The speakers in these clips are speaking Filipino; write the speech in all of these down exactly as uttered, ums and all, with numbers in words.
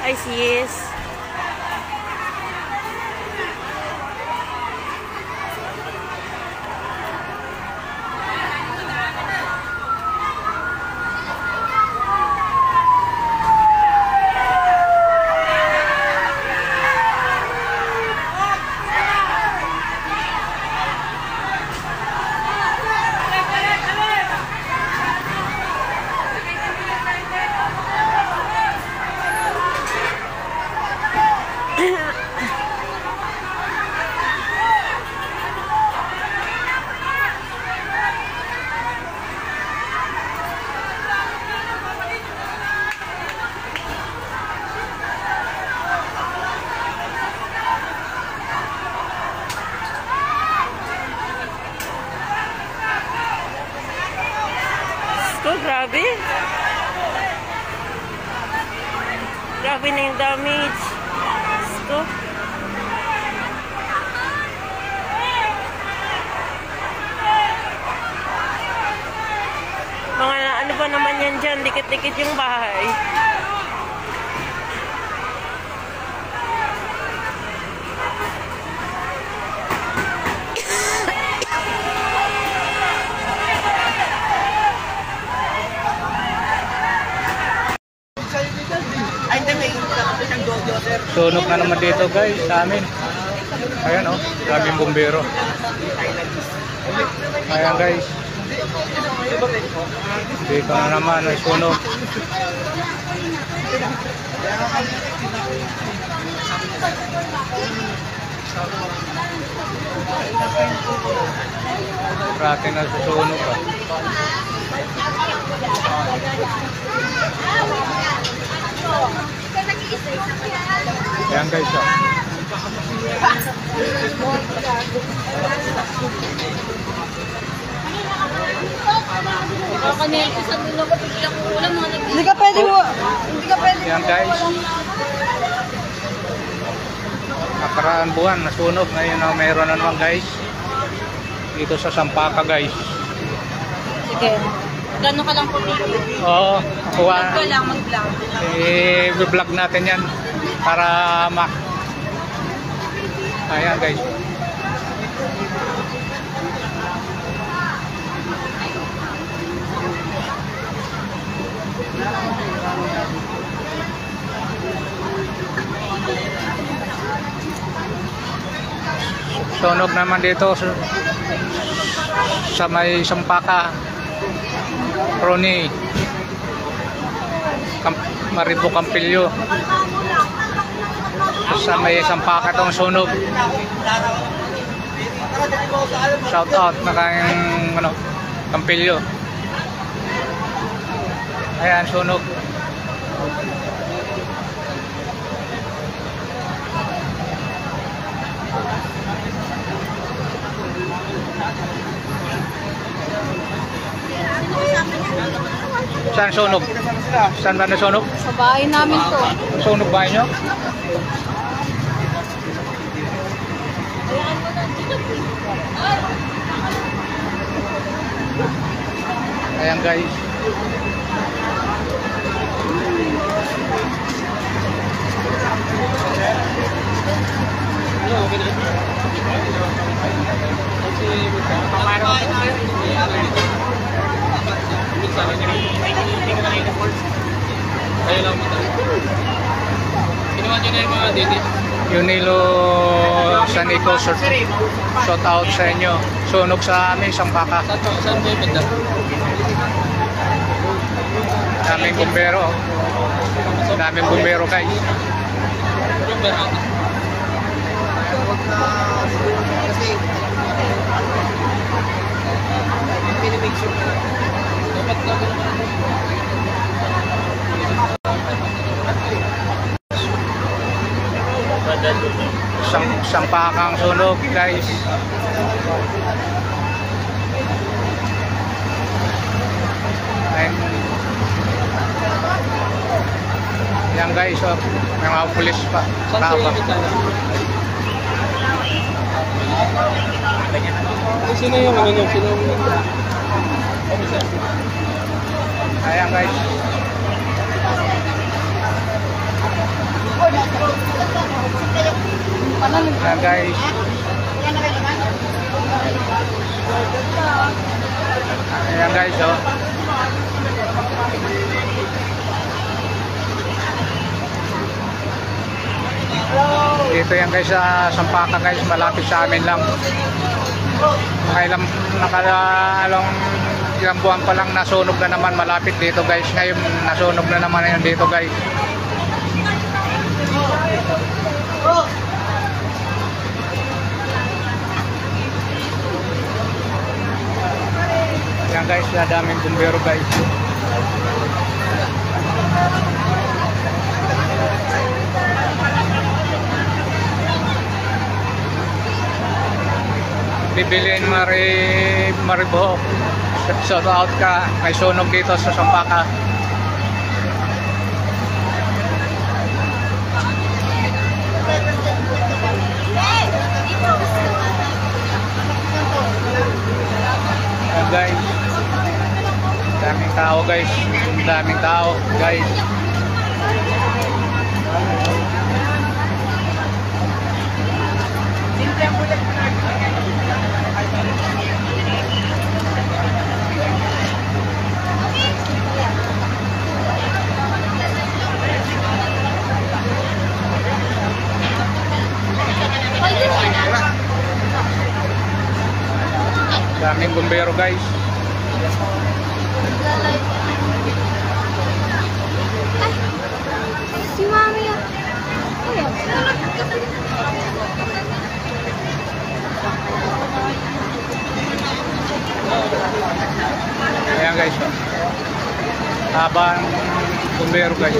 Ay, sis. Oh, grabe. Grabe na yung damage. Ito. Mga ano ba naman yan dyan? Dikit-dikit yung bahay. Sunog na naman dito guys sa amin. Ayan o, oh, daming bumbero. Ayan guys. Dito na naman ay sunog. Rati na susunog ah. Ayan guys oh. Hindi ka pwede mo. Hindi ka pwede. Ayan guys. Nakaraan buwan nasunog. Ngayon oh, mayroon na naman guys. Dito sa Sampaka guys. Sige. Gano'n ka lang po dito? Oo. Kuha. Mag ko lang mag-vlog. Eh, vlog natin yan. Para mak. Ayan guys. Sunog naman dito sa, sa may Sampaka, Roni, Camp, Maribo Campillo. Sa may Sampaka tong sunog. Shout out na kayong ano, Campillo. Ayan, sunog. Saan sunog? Saan ba nasunog? Sa bahay namin to. Sunog bahay nyo? Ayan guys. Yunilo Sanico, shout out sa inyo. Sunog sa amin, Sampaka. Daming bumbero. Daming bumbero guys. Sam Sampakang sunog guys. Ayan. Yan guys, oh, may mga pulis pa. Tama. Sino yung ano nyo? Sino yung... Ayan guys. Ayan guys. Ayan guys, oh. Dito yan guys sa Sampaka guys, malapit sa amin lang. Nakailang, nakalang ilang buwan pa lang nasunog na naman malapit dito guys. Ngayon nasunog na naman yan dito guys. Yan guys, daming bumbero guys. Bibilin Mari Maribo. Shout out ka, may sunog dito sa Sampaka. Ayan guys, daming tao guys, daming tao guys. Daming bumbero guys. Si Mami yan. Ayan guys, oh. Habang bumbero guys.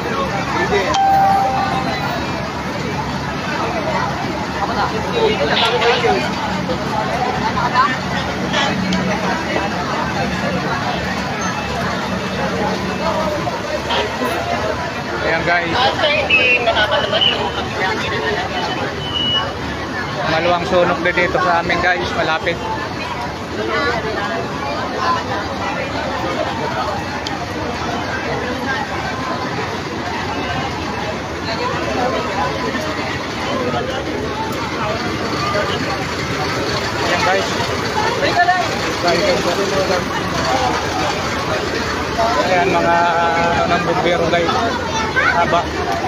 Ayan guys, maluwang sunog na dito sa amin guys, malapit. Ayan guys, ayan mga ng bumbero guys, haba.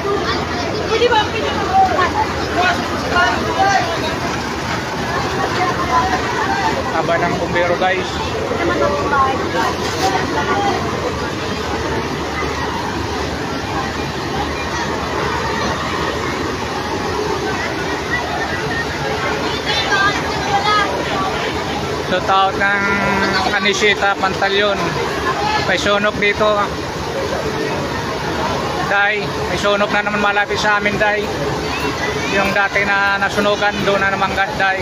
Haba ng bumbero guys. Shout out ng Anisita Pantalyon. May sunog dito. Day, may sunog na naman malapit sa amin, Day. Yung dati na nasunugan, doon na naman Day.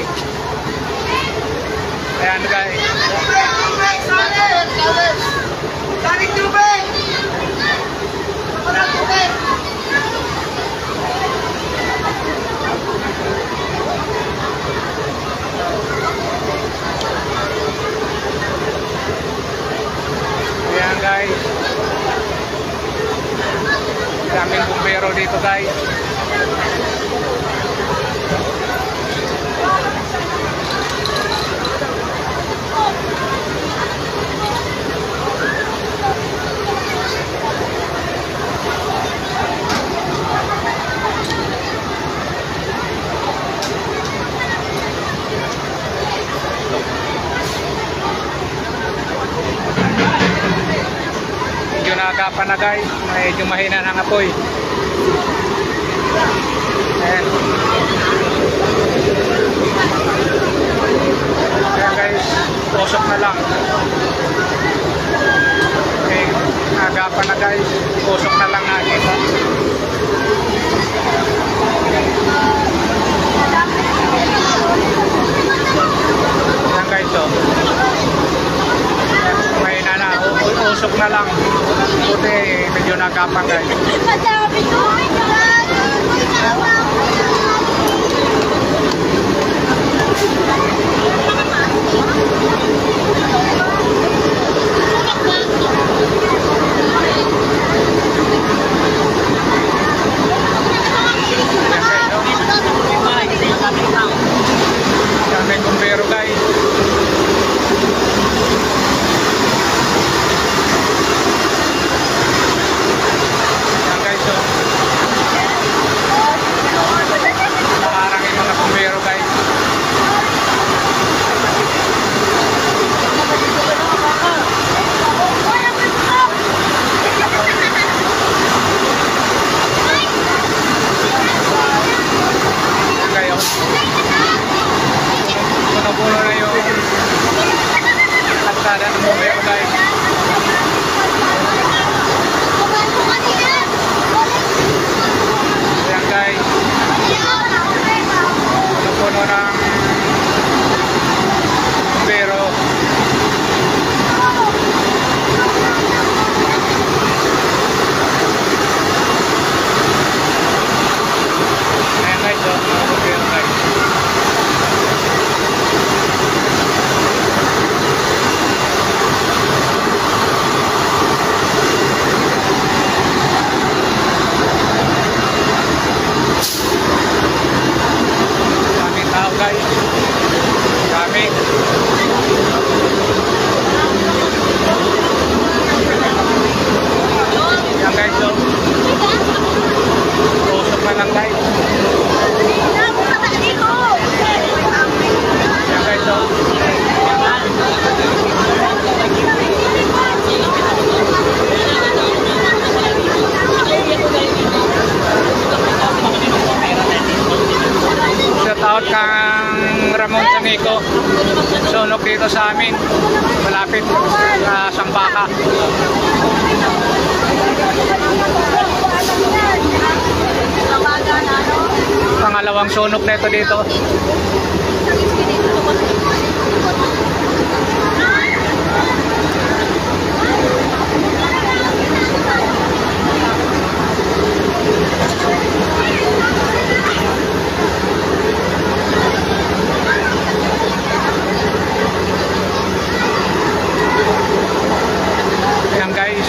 Ayan guys. Tarik tubig! Walang tubig! Ayan guys. Daming bumbero dito guys. Medyo naagapan na guys, medyo mahina ng apoy. Ayan. Ayan guys, usok na lang. Okay, naagapan na guys, usok na lang nakita. Ayan guys, oh. Mahina na, usok na lang. Buti medyo nagapang guys. daming tao. Daming bumbero guys. Yan guys, oh. Nakaharang yung mga bumbero guys. Yan guys, oh. Puno-puno na yung kalsada ng bumbero guys. Yan guys, puno-puno ng bumbero. Ayan guys, oh, mga bumbero guys. Daming tao guys. Daming. Yan guys, so. Usok na lang guys. Yan guys, so. Shout out kang Ramon Sanico. Sunog dito sa amin. Malapit sa Sampaka. Pangalawang sunog nito dito. Ayan guys.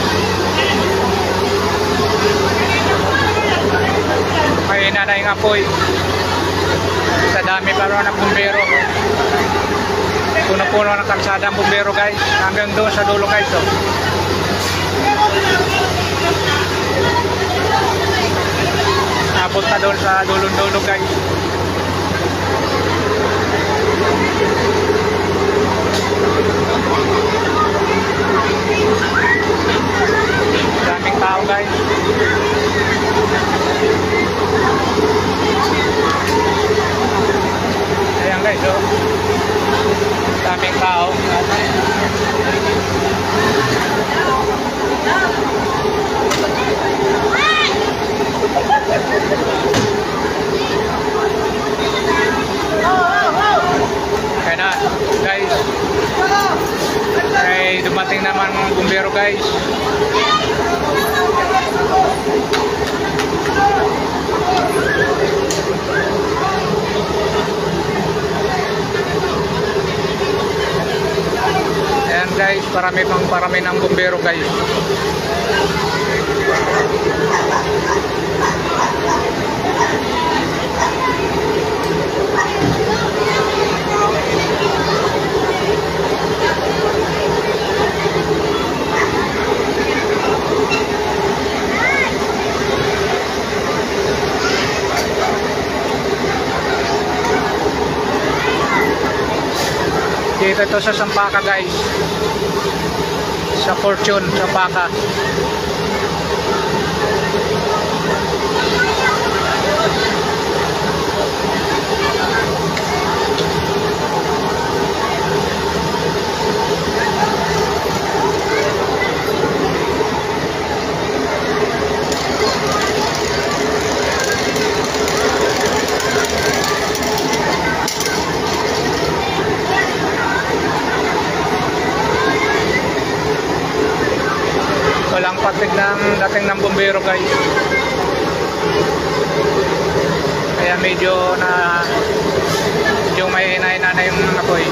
May na yung apoy. Sa dami pa rin ng bumbero. Puno-puno ng kalsada ang bumbero guys. Hanggang doon sa dulo guys. Oh. Abot na doon sa dulong-dulo guys. Daming tao guys. Ayan guys, oh. Daming tao. Kaya na guys, ay dumating naman ang bumbero guys. Ayan guys, parami pang parami ng bumbero guys. Dito ito sa Sampaka guys. Sa Fortune, Sampaka. Walang patig ng dating ng bumbero guys. Kaya medyo na medyo may hinahinana na yung apoy.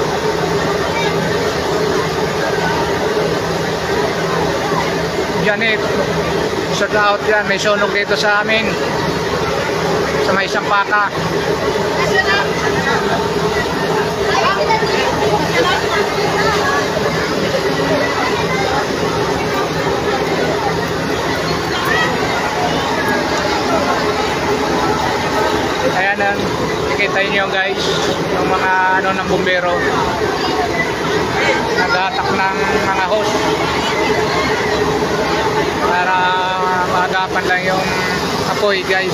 Diyan eh, shout out yan, may sunog dito sa amin sa may Sampaka. Nakita niyo guys, yung mga ano ng bumbero. Nagatak ng mga hose para maagapan lang yung apoy guys.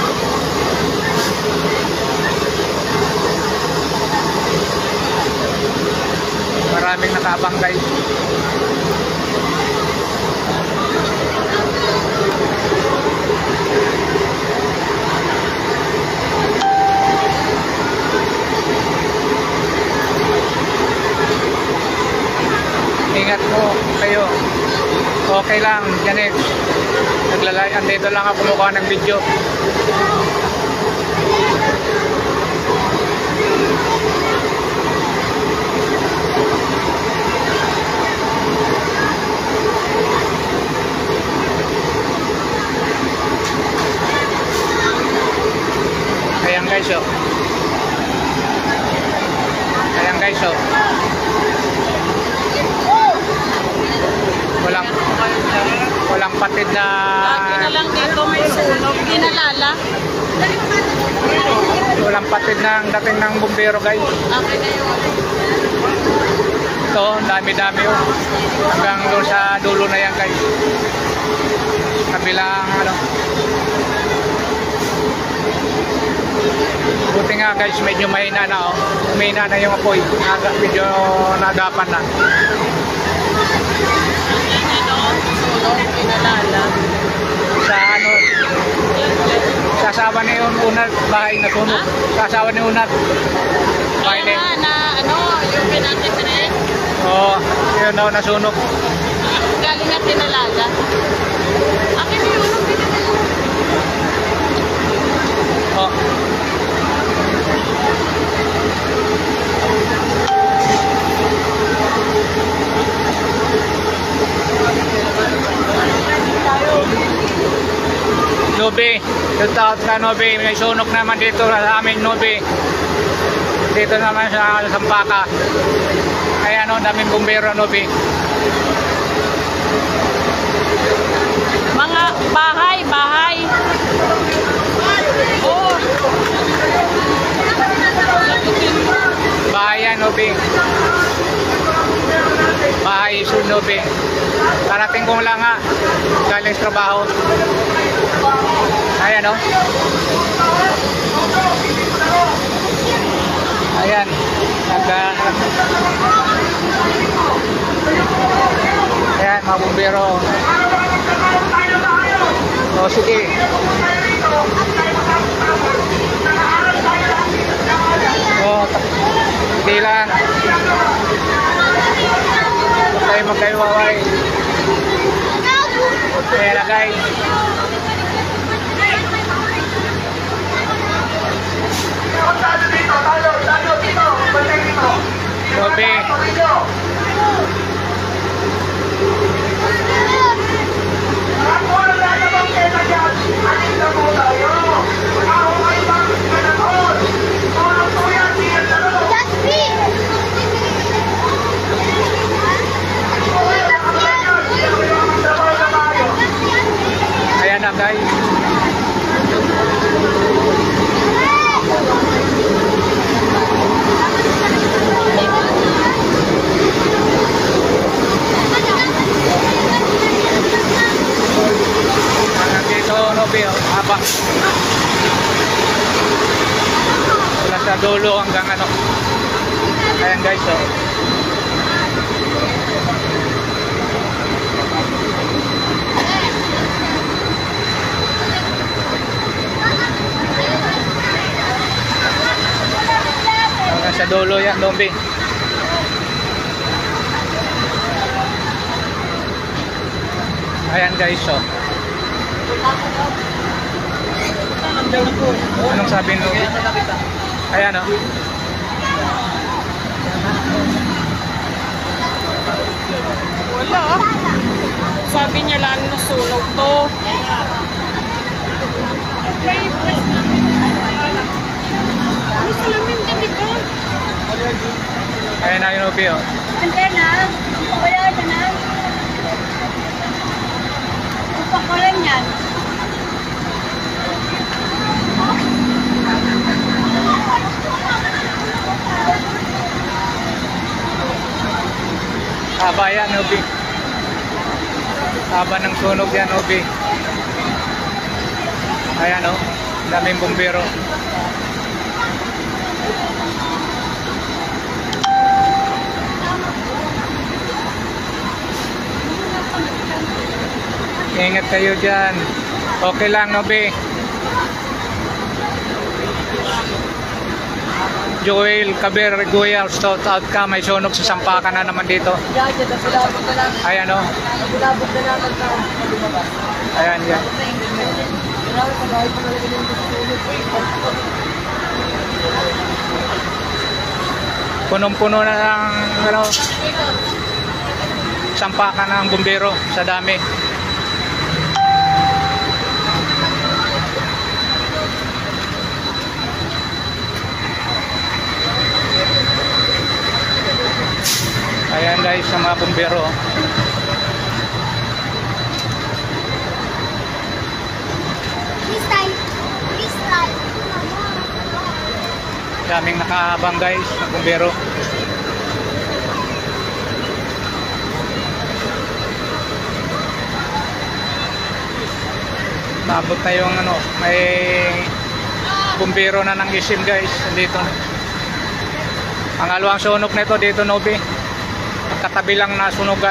Maraming nakaabang guys. Ingat po kayo. Okay lang, ganit. Naglalay, andito lang ako kumukuha ng video. Ayan guys, oh. Ayan guys, oh. Walang walang patid na Lagi na lang dito may sunog. Ginalala. walang patid na ang dating ng bumbero guys. Okay na yun. Ito, dami-dami oh. Hanggang doon sa dulo na yan guys. Kabilang ano. Buti nga guys, medyo mahina na oh. Mahina na yung apoy. Naga, medyo nagapan na. Sunog. Ginalala. Sa ano, sa asawa ni Unat, bahay na sunog. Sa asawa ni Unat. Bahay Kaya nga na ano, yung pinatitres. Oo, yun daw nasunog. Galing at Ginalala. Akin yung ano, pinatitres. Oh. Nobe, shout out ka Nobe, may sunog naman dito sa amin Nobe. Dito naman sa Sampaka. Ay ano, daming bumbero Nobe. Mga bahay, bahay. Oh. Bahay yan Nobe. Bahay iso Nobe. Karating kong lang nga, galing sa trabaho. Ayan o. Ayan. Nagka... Ayan, mga bumbero. O, sige. O, hindi lang. Huwag tayo magkaiwaway. Ayan na guys. Nobe. Ayan na guys. Dito Nobe, haba. Mula sa dulo hanggang ano. Ayan guys, oh. Hanggang sa dulo yan Nobe. Ayan guys, oh. Anong sabi nyo? Ayan o. Wala. Sabi niya lang nasunog to. May salamin ka dito. Ayan na yung Nobe o. Antena, wala na na. Upak ko lang yan. Haba yan, Obi. Haba ng sunog yan, Obi. Ayan, oh. Daming bumbero. Ingat kayo dyan. Okay lang, Obi. Joel Caber Reguya, stout out ka, may sunog sa sampakan na naman dito. Ayan o. Ayan yan. Punong-puno na ng ano, sampakan ng bumbero sa dami. Ayan guys, sa mga bumbero. Daming nakahabang guys, ng bumbero. Nabot na yung ano, may bumbero na ng isim guys, dito. Ang alawang sunog nito dito, Nobi. Katabi lang na sunugan.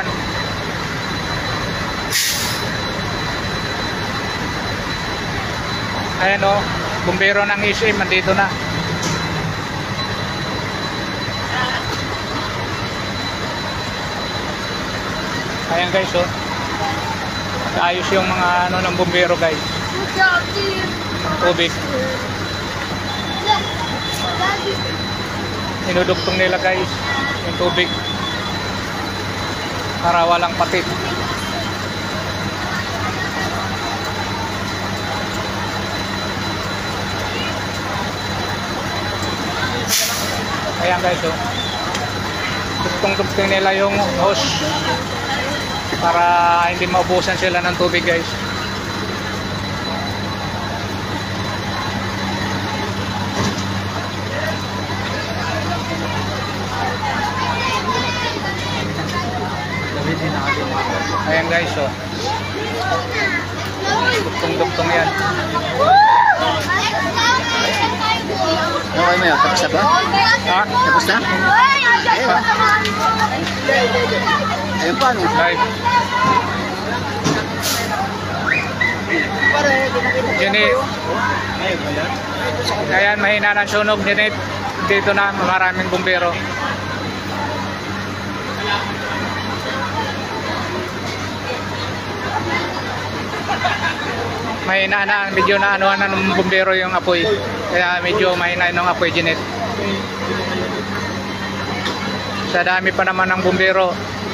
Ayan o, bumbero ng isim nandito na. Ayan guys o, ayos yung mga ano ng bumbero guys. Tubig. Inudugtong nila guys yung tubig para walang patik. Ayan guys, oh. Dugtong-dugtong nila yung hose para hindi maubusan sila ng tubig guys. Ayan guys, oh. Dugtong-dugtong yan. Okay mo yun, tapos na ba? Ha? Tapos na? Ayun. Ayun pa, no? Live. Jenny. Ayan, mahina ng sunog, Jenny. Dito na, maraming bumbero. Mahina na, medyo na ano na ng bumbero yung apoy. Kaya medyo mahina ng apoy, Janet. Sa dami pa naman ng bumbero.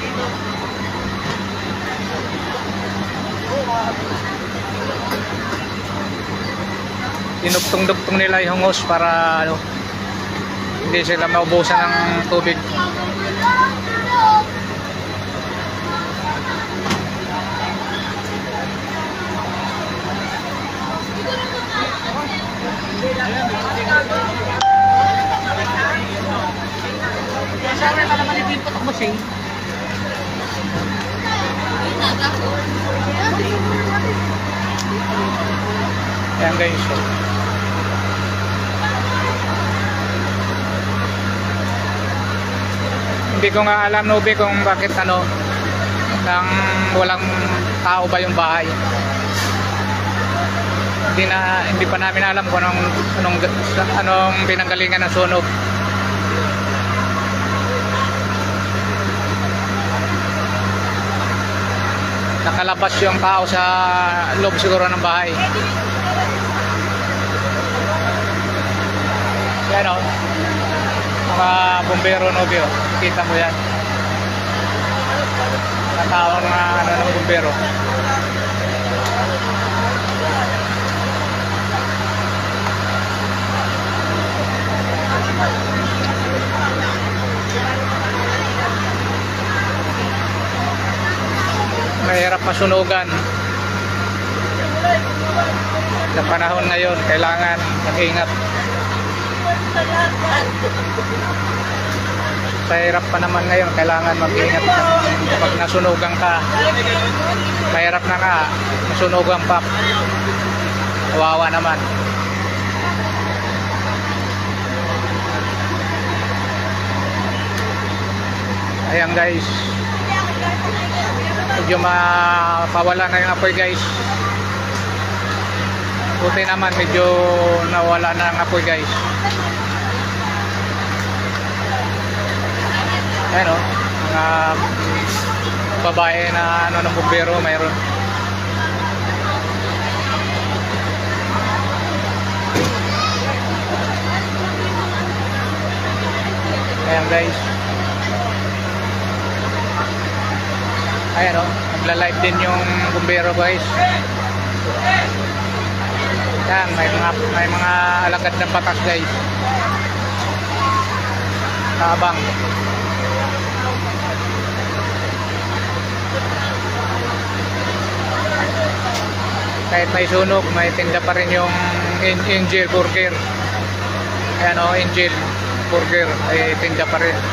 Dinugtong-dugtong nila yung hose para ano, hindi sila maubusan ng tubig. Sana ka naman ipinpot ako sing. Ayan guys, so. Hindi ko nga alam, Nobi, kung bakit ano nang walang tao ba yung bahay. Hindi na, hindi pa namin alam kung anong anong, anong pinanggalingan ng sunog. Nakalabas yung tao sa loob siguro ng bahay. Yan o, mga bumbero, Nobi, o. Kita mo yan. Natao na ano ng bumbero. Mahirap masunugan. Sa panahon ngayon, kailangan mag-ingat. napahirap pa naman ngayon, kailangan mag-iingat ka. Pag nasunugan ka, mahirap na nga, nasunugan pa, kawawa naman. Ayan guys, medyo mapawala na yung apoy guys. Buti naman medyo nawala na ang apoy guys. Ayan o, mga babae na ano ng bumbero mayroon. Ayan guys. Ayan o, nagla-live din yung bumbero guys. Yan, may mga, may mga alagad ng batas guys. Habang kahit may sunog, may tinda pa rin yung Angel Burger. Ayan o, Angel Burger ay tinda pa rin.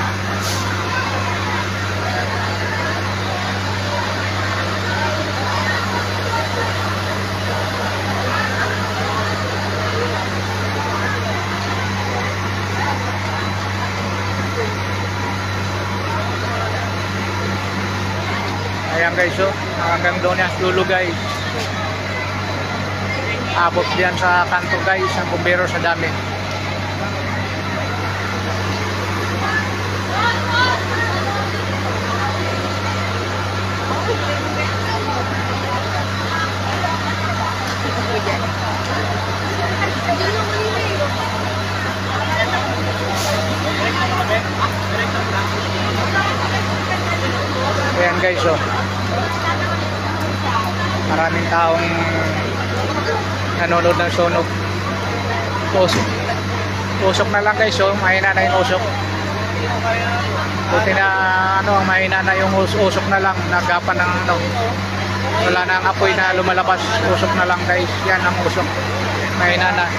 Ayan guys, so hanggang doon yan dulo guys. Abot diyan sa kanto guys, ang bumbero sa dami. Ayan guys, so maraming taong nanonood ng sunog. Usok. Usok na lang guys, so mahina na yung usok. Buti na ano, mahina na yung us usok na lang, nagapan ng ano. Wala na ang apoy na lumalabas, usok na lang guys. Yan ang usok. Mahina na.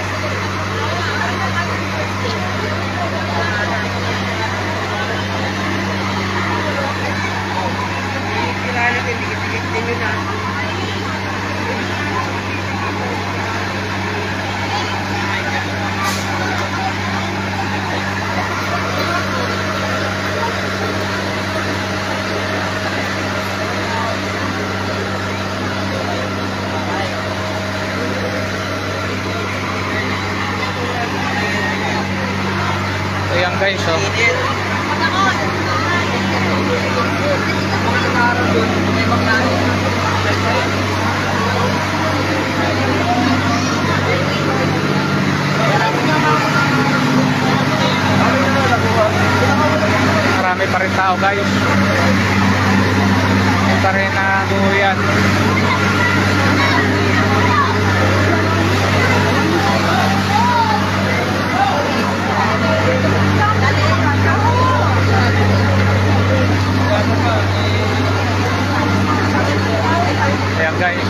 Ayan guys, so marami pa rin tao guys. Hindi pa rin nabuhuyan. Ayan guys.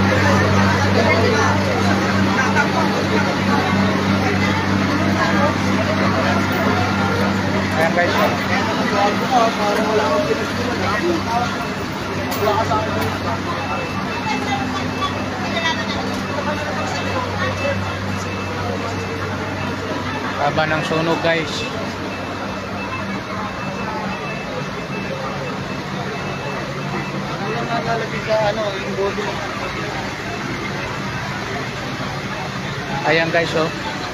Ayan guys. Haba ng sunog guys. Ayan guys, oh.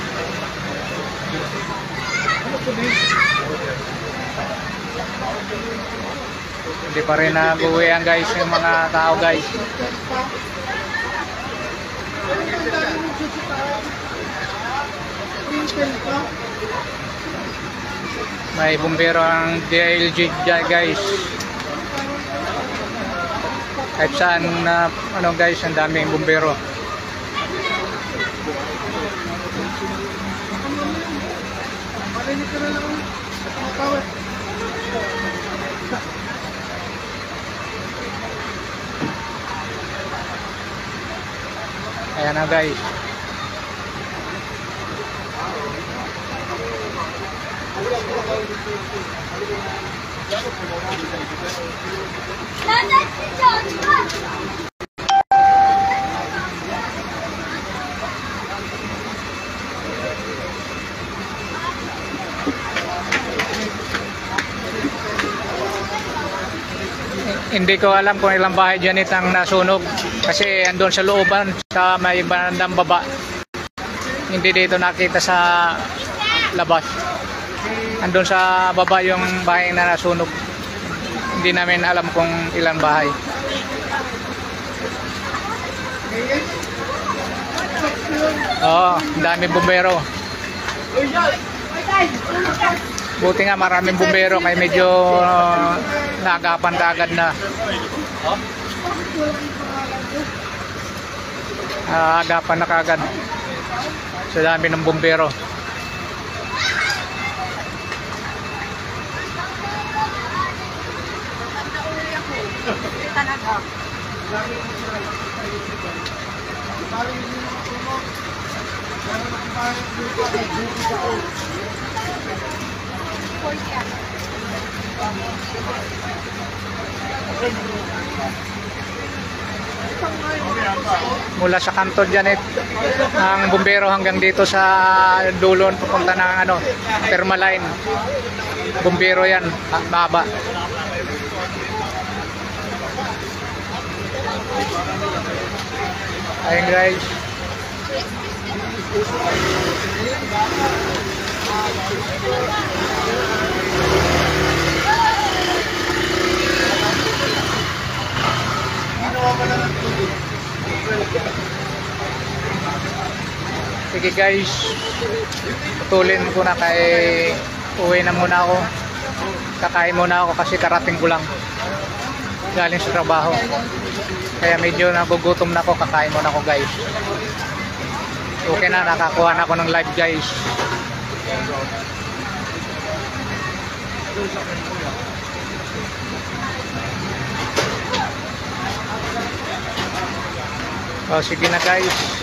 Hindi pa rin nabuhuyan guys yung mga tao guys. May bumbero ang D L G guys. Kahit saan na ano guys, ang daming bumbero. Ayan na guys. Nanay si Joshua! Hindi ko alam kung ilang bahay dyan itang nasunog kasi andun sa looban sa may bandang baba, hindi dito nakita sa labas. Andun sa baba yung bahay na nasunog, hindi namin alam kung ilang bahay. Oo, ang daming bumbero. Buti nga maraming bumbero kaya medyo uh, naagapan ka agad na. Uh, agapan na kagad sa dami ng bumbero. Mula sa kanto dyan eh, ang bumbero hanggang dito sa dulo papunta ng ano, Permaline. Bumbero yan, baba. Ayun guys. Sige guys, putulin ko na kay uwi na muna ako. Kakain muna ako kasi karating ko lang galing sa trabaho. Kaya medyo nagugutom na ako, kakain muna ako guys. Okay na, nakakuha na ako ng live guys. O sige na guys.